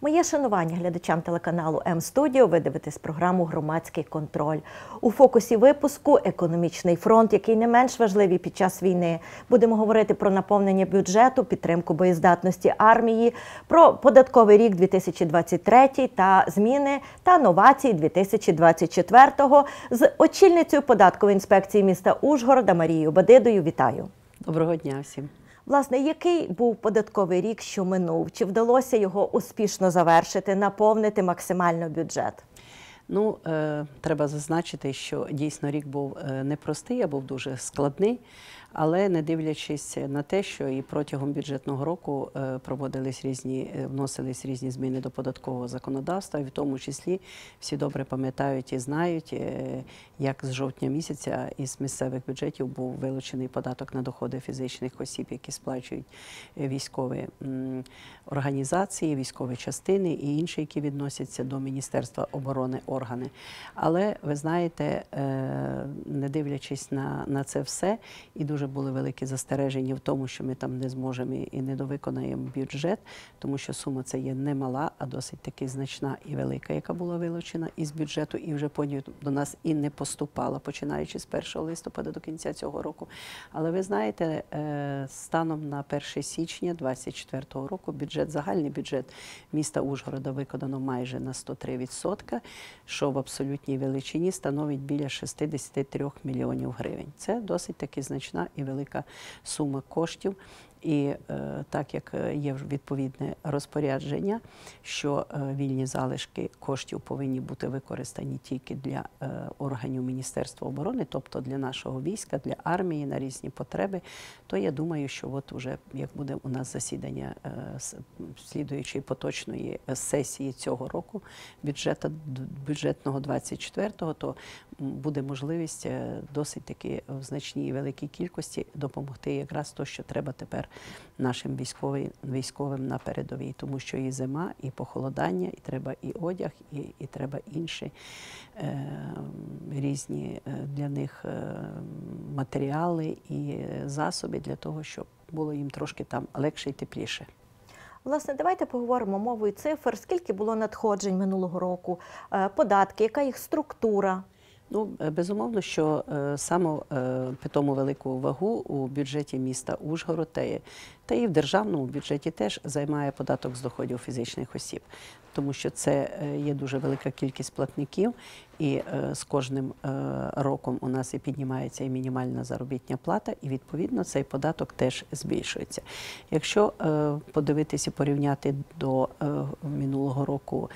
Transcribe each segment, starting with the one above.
Моє шанування глядачам телеканалу М-студіо. Ви дивитесь програму «Громадський контроль». У фокусі випуску «Економічний фронт», який не менш важливий під час війни. Будемо говорити про наповнення бюджету, підтримку боєздатності армії, про податковий рік 2023 та зміни та новації 2024 з очільницею податкової інспекції міста Ужгорода Марією Бадидою. Вітаю! Доброго дня всім! Власне, який був податковий рік, що минув? Чи вдалося його успішно завершити, наповнити максимально бюджет? Ну, треба зазначити, що дійсно рік був непростий, а був дуже складний. Але не дивлячись на те, що і протягом бюджетного року вносились різні зміни до податкового законодавства, і в тому числі всі добре пам'ятають і знають, як з жовтня місяця із місцевих бюджетів був вилучений податок на доходи фізичних осіб, які сплачують військові організації, військові частини і інші, які відносяться до Міністерства оборони органи. Але, ви знаєте, не дивлячись на це все, і дуже були великі застереження в тому, що ми там не зможемо і не довиконаємо бюджет, тому що сума це є не мала, а досить таки значна і велика, яка була вилучена із бюджету і вже потім до нас і не поступала, починаючи з 1 листопада до кінця цього року. Але ви знаєте, станом на 1 січня 2024 року загальний бюджет міста Ужгорода виконано майже на 103%, що в абсолютній величині становить біля 63 мільйонів гривень. Це досить таки значна і велика сума коштів. І так як є відповідне розпорядження, що вільні залишки коштів повинні бути використані тільки для органів Міністерства оборони, тобто для нашого війська, для армії на різні потреби, то я думаю, що от уже як буде у нас засідання слідуючої поточної сесії цього року бюджетного 24-го, то буде можливість досить таки в значній і великій кількості допомогти якраз то, що треба тепер нашим військовим на передовій, тому що і зима, і похолодання, і треба і одяг, і треба інші різні для них матеріали і засоби для того, щоб було їм трошки там легше і тепліше. Власне, давайте поговоримо мовою цифр. Скільки було надходжень минулого року, податки, яка їх структура? Ну, безумовно, що саме питому велику вагу у бюджеті міста Ужгород та і в державному бюджеті теж займає податок з доходів фізичних осіб, тому що це є дуже велика кількість платників, і з кожним роком у нас і піднімається і мінімальна заробітна плата, і відповідно цей податок теж збільшується. Якщо подивитися і порівняти до минулого року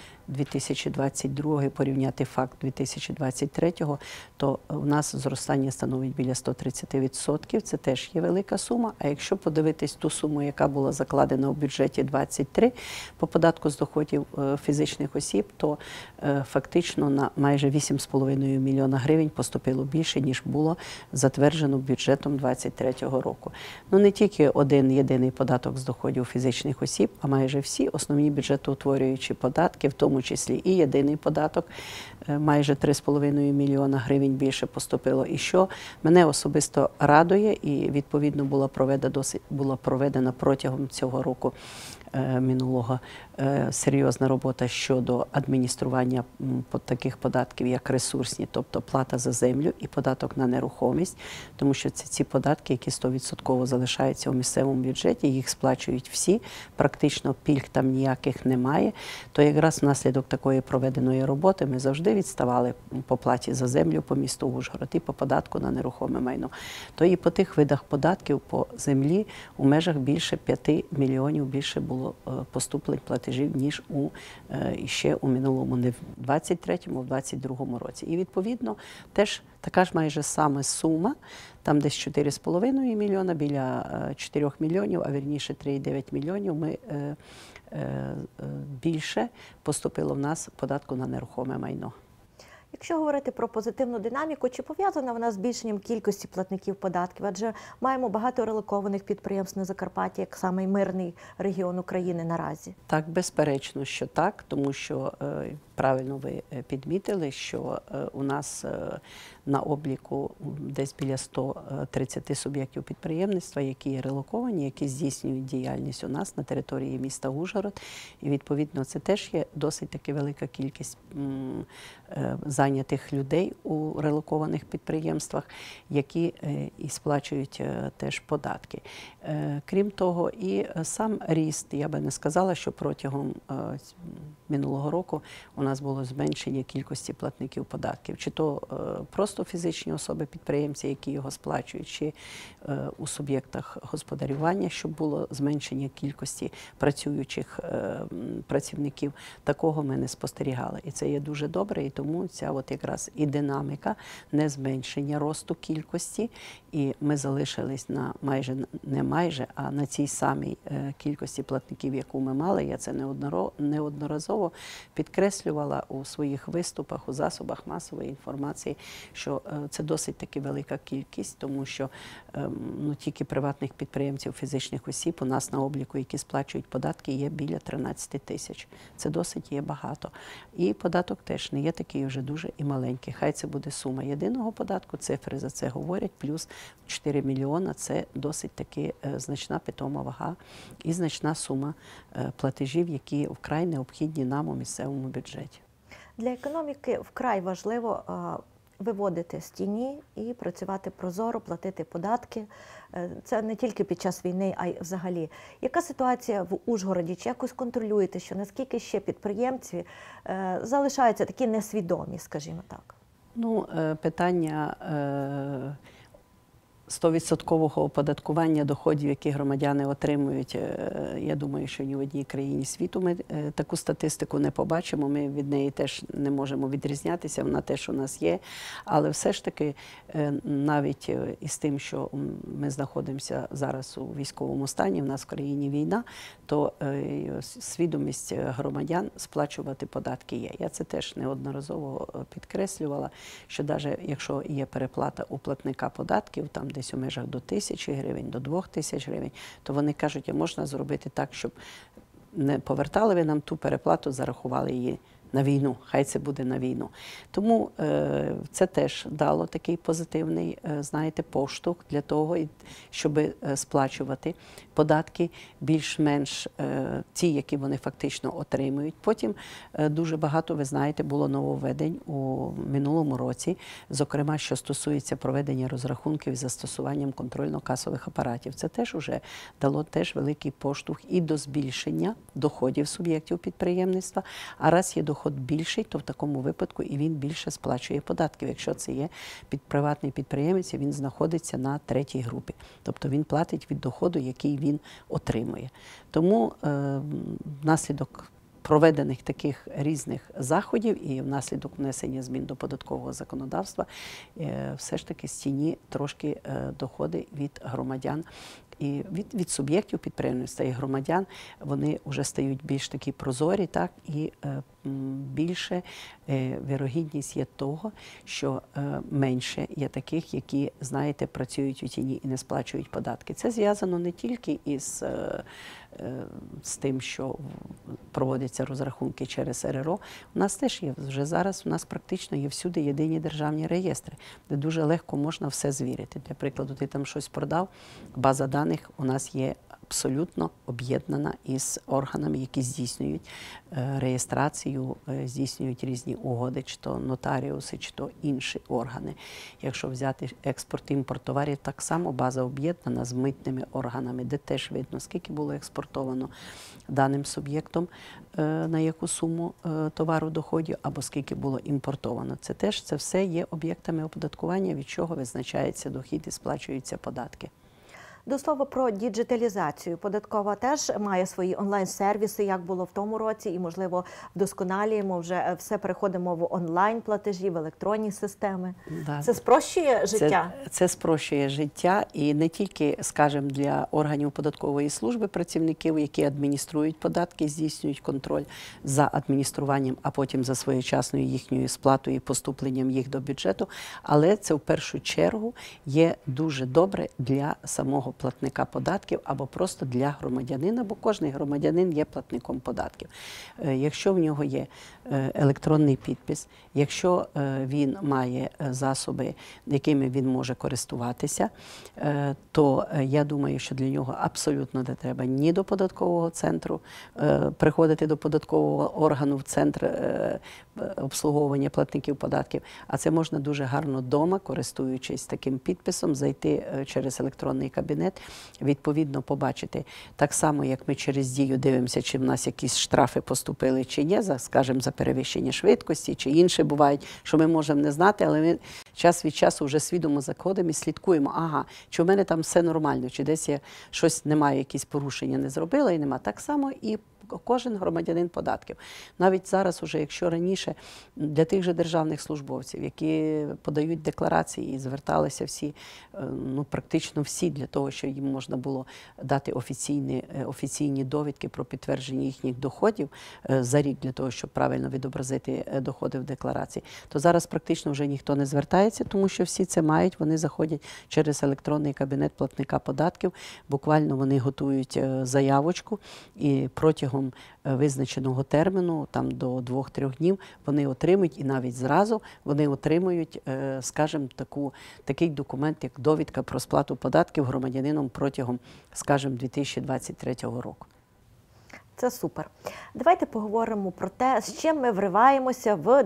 2022, порівняти факт 2023, то у нас зростання становить біля 130%, це теж є велика сума, а якщо подивитись ту суму, яка була закладена у бюджеті 23 по податку з доходів фізичних осіб, то фактично на майже 8,5 мільйона гривень поступило більше, ніж було затверджено бюджетом 23 року. Ну, не тільки один єдиний податок з доходів фізичних осіб, а майже всі основні бюджетоутворюючі податки, в тому числі і єдиний податок, майже 3,5 мільйона гривень більше поступило. І що мене особисто радує, і відповідно була проведена протягом цього року минулого серйозна робота щодо адміністрування таких податків, як ресурсні, тобто плата за землю і податок на нерухомість, тому що це ці податки, які 100% залишаються у місцевому бюджеті, їх сплачують всі, практично пільг там ніяких немає, то якраз внаслідок такої проведеної роботи ми завжди відставали по платі за землю по місту Ужгород і по податку на нерухоме майно. То і по тих видах податків по землі у межах більше 5 мільйонів більше було поступлень платежів, ніж ще у минулому, не в 23-му, а в 22-му році. І відповідно теж така ж майже саме сума, там десь 4,5 мільйона, біля 4 мільйонів, а вірніше 3,9 мільйонів більше поступило в нас податку на нерухоме майно. Якщо говорити про позитивну динаміку, чи пов'язана вона з збільшенням кількості платників податків? Адже маємо багато релокованих підприємств на Закарпатті, як самий мирний регіон України наразі. Так, безперечно, що так, тому що правильно ви підмітили, що у нас на обліку десь біля 130 суб'єктів підприємництва, які є релоковані, які здійснюють діяльність у нас на території міста Ужгород. І відповідно це теж є досить таки велика кількість зайнятих людей у релокованих підприємствах, які і сплачують теж податки. Крім того, і сам ріст, я би не сказала, що протягом минулого року у нас було зменшення кількості платників податків, чи то просто фізичні особи-підприємці, які його сплачують, чи у суб'єктах господарювання, щоб було зменшення кількості працюючих працівників. Такого ми не спостерігали. І це є дуже добре, і тому ця от якраз і динаміка, не зменшення росту кількості, і ми залишились на а на цій самій кількості платників, яку ми мали. Я це неодноразово підкреслювала у своїх виступах, у засобах масової інформації, що це досить таки велика кількість, тому що тільки приватних підприємців, фізичних осіб у нас на обліку, які сплачують податки, є біля 13 тисяч. Це досить є багато. І податок теж не є такий вже дуже і маленький. Хай це буде сума єдиного податку, цифри за це говорять, плюс 4 мільйона – це досить таки значна питома вага і значна сума платежів, які вкрай необхідні нам у місцевому бюджеті. Для економіки вкрай важливо виводити з тіні і працювати прозоро, платити податки. Це не тільки під час війни, а й взагалі. Яка ситуація в Ужгороді? Чи якось контролюєте, що наскільки ще підприємці залишаються такі несвідомі, скажімо так? Питання 100% оподаткування доходів, які громадяни отримують, я думаю, що ні в одній країні світу ми таку статистику не побачимо, ми від неї теж не можемо відрізнятися, вона теж у нас є, але все ж таки навіть із тим, що ми знаходимося зараз у військовому стані, в нас в країні війна, то свідомість громадян сплачувати податки є. Я це теж неодноразово підкреслювала, що навіть якщо є переплата у платника податків, там десь у межах до 1000 гривень, до 2000 гривень, то вони кажуть, а можна зробити так, щоб не повертали ви нам ту переплату, зарахували її на війну, хай це буде на війну. Тому це теж дало такий позитивний, поштовх для того, щоб сплачувати податки більш-менш ті, які вони фактично отримують. Потім дуже багато, ви знаєте, було нововведень у минулому році, зокрема, що стосується проведення розрахунків з застосуванням контрольно-касових апаратів. Це теж уже дало теж великий поштовх і до збільшення доходів суб'єктів підприємництва, а раз є доход більший, то в такому випадку і він більше сплачує податків. Якщо це є приватний підприємець, він знаходиться на третій групі. Тобто він платить від доходу, який він отримує. Тому внаслідок проведених таких різних заходів і внаслідок внесення змін до податкового законодавства все ж таки з тіні трошки доходи від громадян і від суб'єктів підприємництва і громадян, вони вже стають більш такі прозорі, так, і більше вірогідність є того, що менше є таких, які, знаєте, працюють у тіні і не сплачують податки. Це зв'язано не тільки з тим, що проводяться розрахунки через РРО. У нас теж є вже зараз, у нас практично є всюди єдині державні реєстри, де дуже легко можна все звірити. Для прикладу, ти там щось продав, база даних у нас є абсолютно об'єднана із органами, які здійснюють реєстрацію, здійснюють різні угоди, чи то нотаріуси, чи то інші органи. Якщо взяти експорт-імпорт товарів, так само база об'єднана з митними органами, де теж видно, скільки було експортовано даним суб'єктом, на яку суму товару доходів, або скільки було імпортовано. Це все є об'єктами оподаткування, від чого визначається дохід і сплачуються податки. До слова про діджиталізацію. Податкова теж має свої онлайн-сервіси, як було в тому році, і, можливо, вдосконалюємо, вже все переходимо в онлайн-платежі, в електронні системи. Да. Це спрощує життя? Це спрощує життя, і не тільки, скажімо, для органів податкової служби працівників, які адмініструють податки, здійснюють контроль за адмініструванням, а потім за своєчасною їхньою сплатою і поступленням їх до бюджету, але це в першу чергу є дуже добре для самого платника податків або просто для громадянина, бо кожен громадянин є платником податків. Якщо в нього є електронний підпис, якщо він має засоби, якими він може користуватися, то я думаю, що для нього абсолютно не треба ні до податкового центру приходити до податкового органу в центр обслуговування платників податків, а це можна дуже гарно вдома, користуючись таким підписом, зайти через електронний кабінет, відповідно побачити. Так само, як ми через Дію дивимося, чи в нас якісь штрафи поступили чи ні, скажімо, за перевищення швидкості, чи інші бувають, що ми можемо не знати, але ми час від часу вже свідомо заходимо і слідкуємо, ага, чи в мене там все нормально, чи десь я щось не маю, якісь порушення не зробила і нема. Так само і кожен громадянин податків. Навіть зараз, уже, якщо раніше для тих же державних службовців, які подають декларації і зверталися всі, ну практично всі, для того, щоб їм можна було дати офіційні довідки про підтвердження їхніх доходів за рік, для того, щоб правильно відобразити доходи в декларації, то зараз практично вже ніхто не звертається, тому що всі це мають, вони заходять через електронний кабінет платника податків, буквально вони готують заявочку і протягом визначеного терміну, там до 2-3 днів, вони отримують, і навіть зразу вони отримують, скажімо, такий документ, як довідка про сплату податків громадянином протягом, скажімо, 2023 року. Це супер. Давайте поговоримо про те, з чим ми вриваємося в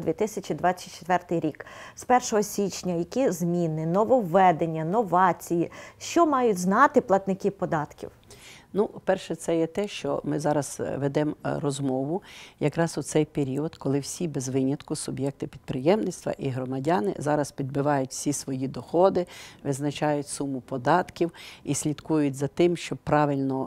2024 рік. З 1 січня, які зміни, нововведення, новації, що мають знати платники податків? Ну, перше, це є те, що ми зараз ведемо розмову якраз у цей період, коли всі без винятку суб'єкти підприємництва і громадяни зараз підбивають всі свої доходи, визначають суму податків і слідкують за тим, щоб правильно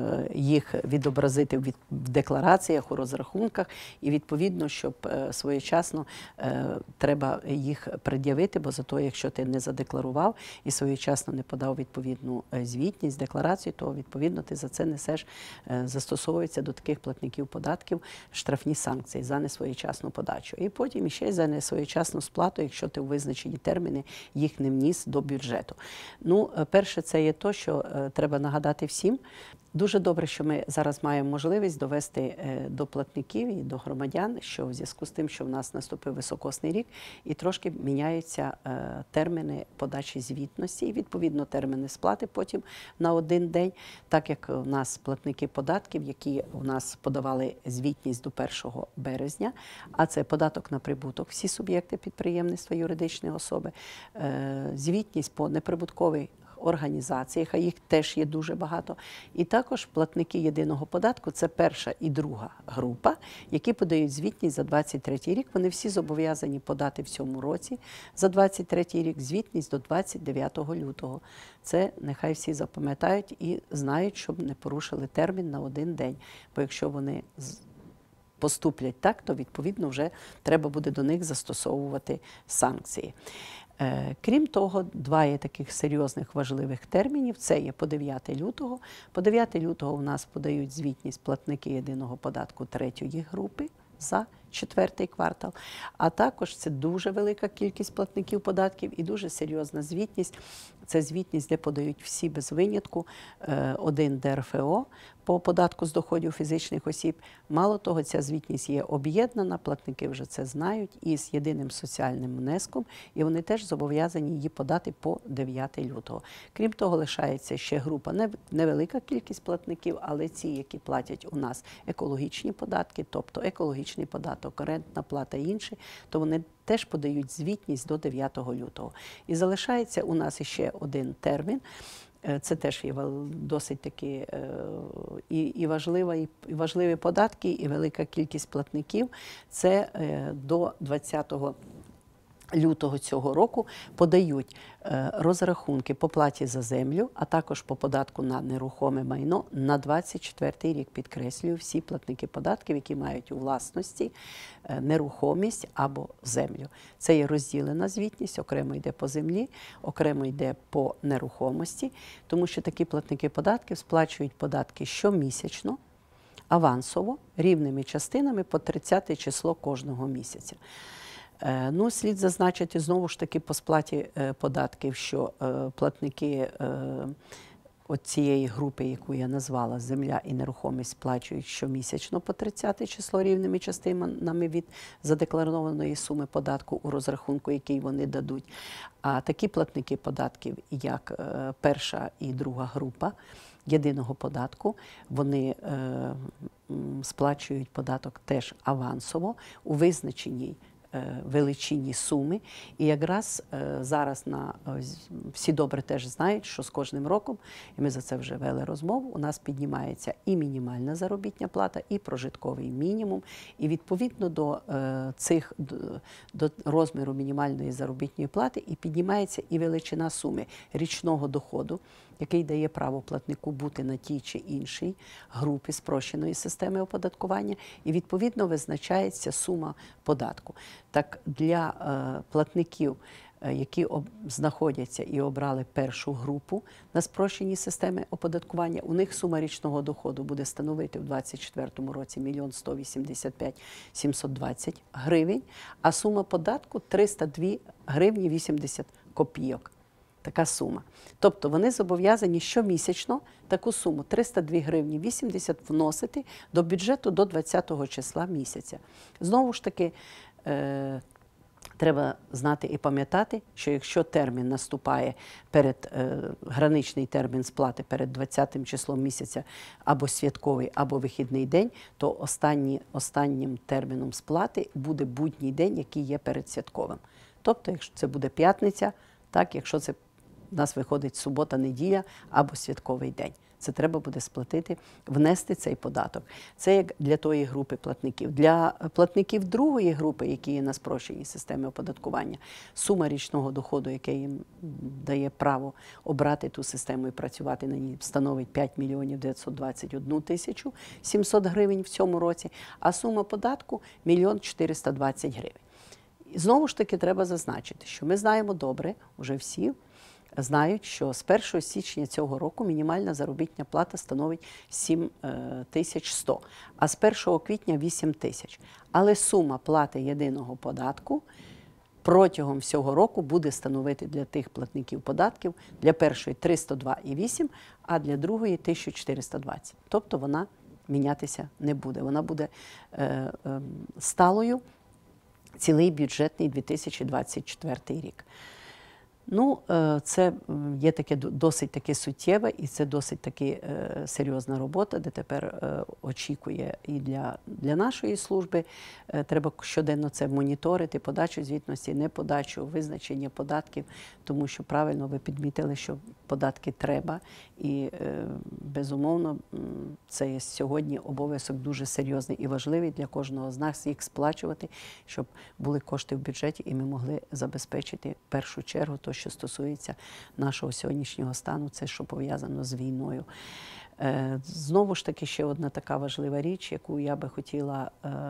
їх відобразити в деклараціях, у розрахунках, і відповідно, щоб своєчасно треба їх пред'явити, бо зато, якщо ти не задекларував і своєчасно не подав відповідну звітність, декларацію, то відповідно ти за це несеш, застосовується до таких платників податків штрафні санкції за несвоєчасну подачу. І потім ще й за несвоєчасну сплату, якщо ти у визначені терміни їх не вніс до бюджету. Ну, перше, це є то, що треба нагадати всім. Дуже добре, що ми зараз маємо можливість довести до платників і до громадян, що в зв'язку з тим, що в нас наступив високосний рік, і трошки міняються терміни подачі звітності, і відповідно терміни сплати потім на один день, так як у нас платники податків, які у нас подавали звітність до 1 березня, а це податок на прибуток, всі суб'єкти підприємництва, юридичні особи, звітність по неприбутковій організаціях, а їх теж є дуже багато. І також платники єдиного податку – це перша і друга група, які подають звітність за 2023 рік. Вони всі зобов'язані подати в цьому році за 2023 рік звітність до 29 лютого. Це нехай всі запам'ятають і знають, щоб не порушили термін на один день. Бо якщо вони поступлять так, то відповідно вже треба буде до них застосовувати санкції. Крім того, два є таких серйозних важливих термінів. Це є по 9 лютого. По 9 лютого у нас подають звітність платники єдиного податку 3-ї групи за 4-й квартал. А також це дуже велика кількість платників податків і дуже серйозна звітність. Це звітність, де подають всі без винятку, один ДРФО по податку з доходів фізичних осіб. Мало того, ця звітність є об'єднана, платники вже це знають, і з єдиним соціальним внеском, і вони теж зобов'язані її подати по 9 лютого. Крім того, лишається ще група, невелика кількість платників, але ці, які платять у нас екологічні податки, тобто екологічний податок, рентна плата і інші, то вони теж подають звітність до 9 лютого. І залишається у нас ще один термін. Це теж є досить таки і важливі податки, і велика кількість платників. Це до 20 лютого цього року подають розрахунки по платі за землю, а також по податку на нерухоме майно на 24-й рік. Підкреслюю, всі платники податків, які мають у власності нерухомість або землю. Це є розділена звітність, окремо йде по землі, окремо йде по нерухомості, тому що такі платники податків сплачують податки щомісячно, авансово, рівними частинами по 30 число кожного місяця. Ну, слід зазначити знову ж таки по сплаті податків, що платники цієї групи, яку я назвала, земля і нерухомість, сплачують щомісячно по 30 число рівними частинами від задекларованої суми податку у розрахунку, який вони дадуть. А такі платники податків, як перша і друга група єдиного податку, вони сплачують податок теж авансово у визначеній величині суми. І якраз зараз всі добре теж знають, що з кожним роком, і ми за це вже вели розмову, у нас піднімається і мінімальна заробітна плата, і прожитковий мінімум. І відповідно до розміру мінімальної заробітної плати і піднімається і величина суми річного доходу, який дає право платнику бути на тій чи іншій групі спрощеної системи оподаткування, і відповідно визначається сума податку. Так, для платників, які знаходяться і обрали першу групу на спрощеній системі оподаткування, у них сума річного доходу буде становити в 2024 році 1 185 720 гривень, а сума податку 302 гривні 80 копійок. Така сума. Тобто вони зобов'язані щомісячно таку суму 302 гривні 80 вносити до бюджету до 20-го числа місяця. Знову ж таки, треба знати і пам'ятати, що якщо термін наступає граничний термін сплати перед 20-м числом місяця або святковий, або вихідний день, то останнім терміном сплати буде будній день, який є перед святковим. Тобто, якщо це буде п'ятниця, так, якщо це у нас виходить субота-неділя або святковий день. Це треба буде сплатити, внести цей податок. Це як для тої групи платників. Для платників другої групи, які є на спрощеній системі оподаткування, сума річного доходу, який їм дає право обрати ту систему і працювати на ній, становить 5 мільйонів 921 тисячу 700 гривень в цьому році, а сума податку – 1 420 гривень. І знову ж таки треба зазначити, що ми знаємо добре, вже всі, знають, що з 1 січня цього року мінімальна заробітна плата становить 7100, а з 1 квітня – 8000. Але сума плати єдиного податку протягом всього року буде становити для тих платників податків, для першої 302,8, а для другої 1420. Тобто вона мінятися не буде. Вона буде сталою цілий бюджетний 2024 рік. Ну, це є таке досить таки суттєве і це досить таки серйозна робота, де тепер очікує і для нашої служби. Треба щоденно це моніторити, подачу звітності, не подачу, визначення податків, тому що правильно ви підмітили, що податки треба. І, безумовно, це є сьогодні обов'язок дуже серйозний і важливий для кожного з нас їх сплачувати, щоб були кошти в бюджеті і ми могли забезпечити в першу чергу то, що стосується нашого сьогоднішнього стану, це що пов'язано з війною. Знову ж таки, ще одна така важлива річ, яку я би хотіла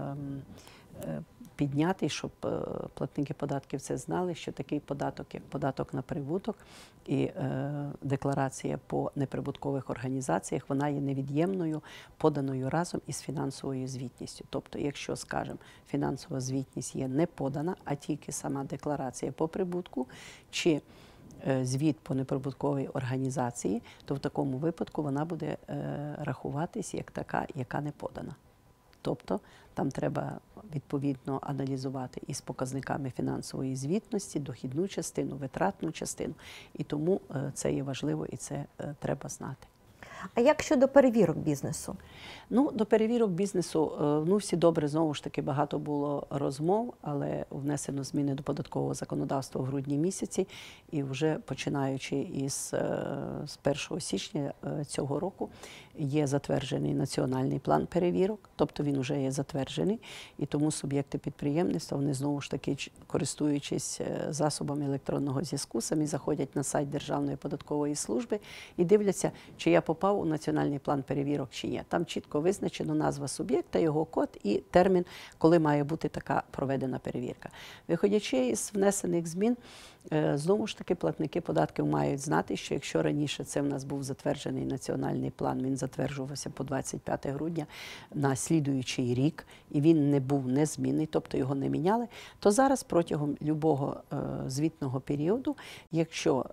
підняти, щоб платники податків це знали, що такий податок, як податок на прибуток і декларація по неприбуткових організаціях, вона є невід'ємною, поданою разом із фінансовою звітністю. Тобто, якщо, скажімо, фінансова звітність є не подана, а тільки сама декларація по прибутку, чи звіт по неприбутковій організації, то в такому випадку вона буде рахуватись як така, яка не подана. Тобто там треба відповідно аналізувати із показниками фінансової звітності, дохідну частину, витратну частину. І тому це є важливо і це треба знати. А як щодо перевірок бізнесу? Ну, до перевірок бізнесу, ну, всі добре, знову ж таки, багато було розмов, але внесено зміни до податкового законодавства в грудні місяці, і вже починаючи з 1 січня цього року є затверджений національний план перевірок, тобто він вже є затверджений, і тому суб'єкти підприємництва, вони знову ж таки, користуючись засобами електронного зв'язку, самі заходять на сайт Державної податкової служби і дивляться, чи я попав у національний план перевірок, чи ні. Там чітко визначено назва суб'єкта, його код і термін, коли має бути така проведена перевірка. Виходячи із внесених змін, знову ж таки, платники податків мають знати, що якщо раніше це в нас був затверджений національний план, він затверджувався по 25 грудня на слідуючий рік, і він не був незмінний, тобто його не міняли, то зараз протягом любого звітного періоду, якщо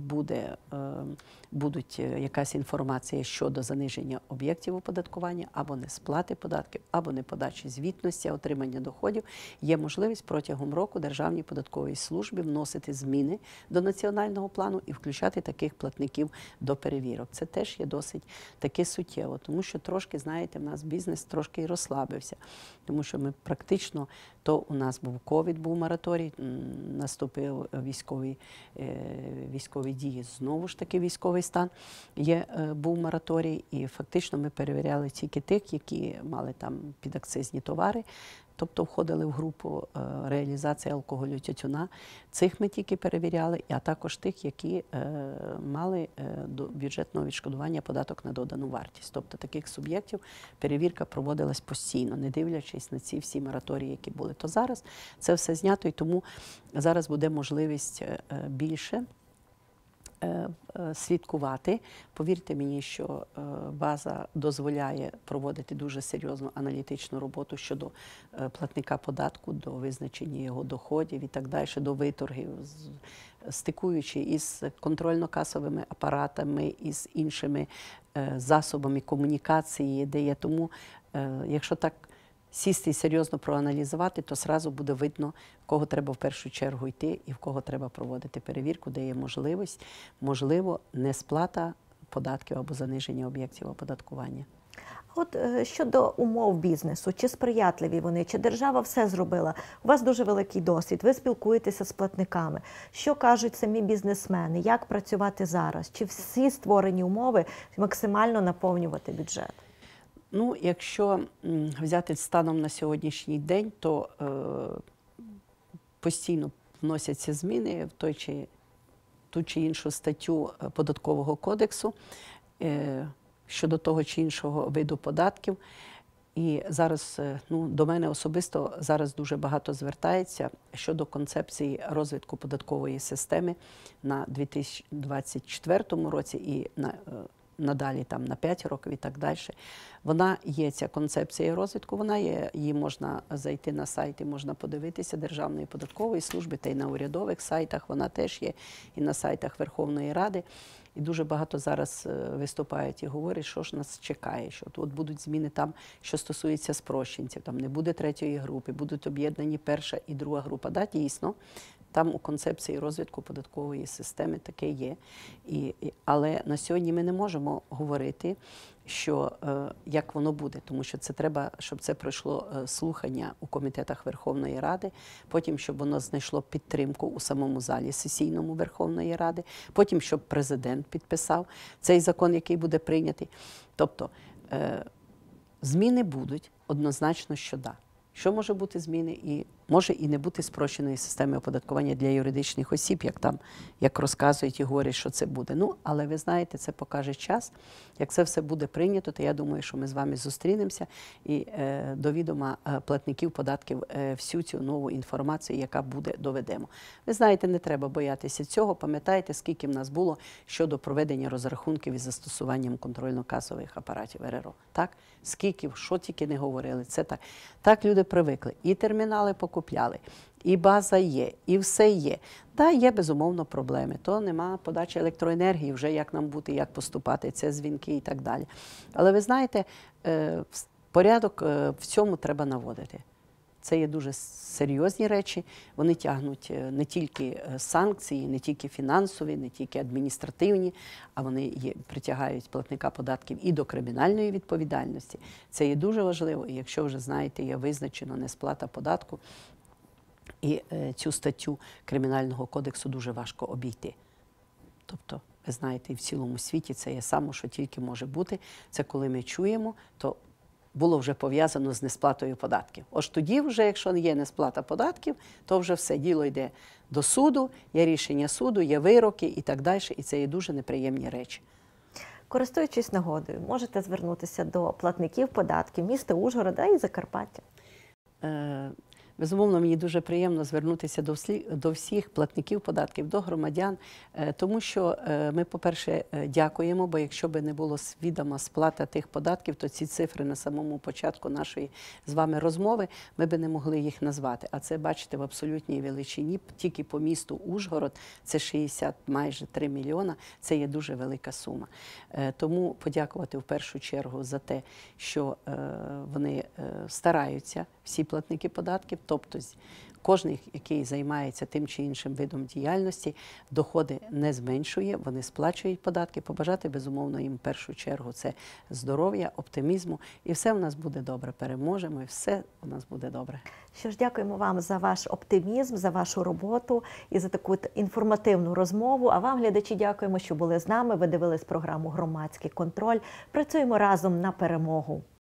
будуть якась інформація щодо заниження об'єктів оподаткування, або несплати податків, або неподачі звітності, отримання доходів, є можливість протягом року Державній податковій службі вносити зміни до національного плану і включати таких платників до перевірок. Це теж є досить таки суттєво, тому що трошки, знаєте, в нас бізнес трошки і розслабився, тому що ми практично, то у нас був ковід, був мораторій, наступив військові дії, знову ж таки військовий стан, був мораторій, і фактично ми перевіряли тільки тих, які мали там підакцизні товари, тобто входили в групу реалізації алкоголю, тютюна. Цих ми тільки перевіряли, а також тих, які мали до бюджетного відшкодування податок на додану вартість. Тобто таких суб'єктів перевірка проводилась постійно, не дивлячись на ці всі мораторії, які були. То зараз це все знято, і тому зараз буде можливість більше слідкувати. Повірте мені, що база дозволяє проводити дуже серйозну аналітичну роботу щодо платника податку, до визначення його доходів і так далі, до виторгів, стикуючи із контрольно-касовими апаратами, із іншими засобами комунікації, де є. Тому, якщо так сісти і серйозно проаналізувати, то зразу буде видно, в кого треба в першу чергу йти і в кого треба проводити перевірку, де є можливо, несплата податків або заниження об'єктів оподаткування. От щодо умов бізнесу, чи сприятливі вони, чи держава все зробила? У вас дуже великий досвід, ви спілкуєтеся з платниками. Що кажуть самі бізнесмени, як працювати зараз? Чи всі створені умови максимально наповнювати бюджет? Ну, якщо взяти станом на сьогоднішній день, то постійно вносяться зміни в ту чи іншу статтю Податкового кодексу щодо того чи іншого виду податків. І зараз, до мене особисто зараз дуже багато звертається щодо концепції розвитку податкової системи на 2024 році і надалі там на 5 років і так далі. Вона є, ця концепція розвитку, вона є, її можна зайти на сайт і можна подивитися Державної податкової служби, та й на урядових сайтах, вона теж є і на сайтах Верховної Ради. І дуже багато зараз виступають і говорять, що ж нас чекає, що тут будуть зміни там, що стосується спрощенців, там не буде третьої групи, будуть об'єднані перша і друга група. Да, дійсно, там у концепції розвитку податкової системи таке є. Але на сьогодні ми не можемо говорити, що як воно буде, тому що це треба, щоб це пройшло слухання у комітетах Верховної Ради, потім, щоб воно знайшло підтримку у самому залі сесійному Верховної Ради, потім, щоб президент підписав цей закон, який буде прийнятий. Тобто зміни будуть, однозначно, що да. Що може бути зміни і може і не бути спрощеної системи оподаткування для юридичних осіб, як розказують і говорять, що це буде. Ну, але ви знаєте, це покаже час. Як це все буде прийнято, то я думаю, що ми з вами зустрінемося і до відома платників податків всю цю нову інформацію, яка буде, доведемо. Ви знаєте, не треба боятися цього. Пам'ятаєте, скільки в нас було щодо проведення розрахунків із застосуванням контрольно-касових апаратів РРО. Так? Скільки, що тільки не говорили. Це так. Так люди привикли. І термінали покупляли, і база є, і все є. Та є, безумовно, проблеми. То нема подачі електроенергії, вже як нам бути, як поступати, це дзвінки і так далі. Але ви знаєте, порядок в цьому треба наводити. Це є дуже серйозні речі. Вони тягнуть не тільки санкції, не тільки фінансові, не тільки адміністративні, а вони притягають платника податків і до кримінальної відповідальності. Це є дуже важливо. І якщо вже, знаєте, є визначено несплата податку, і цю статтю Кримінального кодексу дуже важко обійти. Тобто, ви знаєте, і в цілому світі це є саме, що тільки може бути. Це коли ми чуємо, то було вже пов'язано з несплатою податків. Ось тоді вже, якщо є несплата податків, то вже все, діло йде до суду, є рішення суду, є вироки і так далі, і це є дуже неприємні речі. Користуючись нагодою, можете звернутися до платників податків міста Ужгорода і Закарпаття. Безумовно, мені дуже приємно звернутися до всіх платників податків, до громадян, тому що ми, по-перше, дякуємо, бо якщо б не було свідома сплата тих податків, то ці цифри на самому початку нашої з вами розмови, ми б не могли їх назвати. А це, бачите, в абсолютній величині, тільки по місту Ужгород, це 60, майже 3 мільйона, це є дуже велика сума. Тому подякувати в першу чергу за те, що вони стараються, всі платники податків, тобто кожен, який займається тим чи іншим видом діяльності, доходи не зменшує, вони сплачують податки. Побажати, безумовно, їм в першу чергу це здоров'я, оптимізму, і все у нас буде добре. Переможемо, і все у нас буде добре. Що ж, дякуємо вам за ваш оптимізм, за вашу роботу і за таку інформативну розмову. А вам, глядачі, дякуємо, що були з нами. Ви дивились програму «Громадський контроль». Працюємо разом на перемогу.